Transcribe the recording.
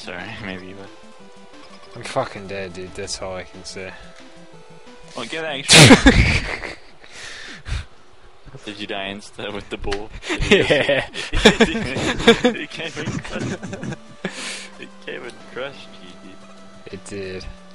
sorry, maybe, but... I'm fucking dead, dude. That's all I can say. Well, get actually. Did you die instead with the bull? Yeah. It came and crushed you, dude. It did.